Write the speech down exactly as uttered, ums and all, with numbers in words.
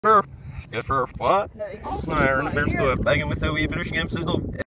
for, it's good for what? No, I earned a beer, so bacon with a wee bit of skimps is no.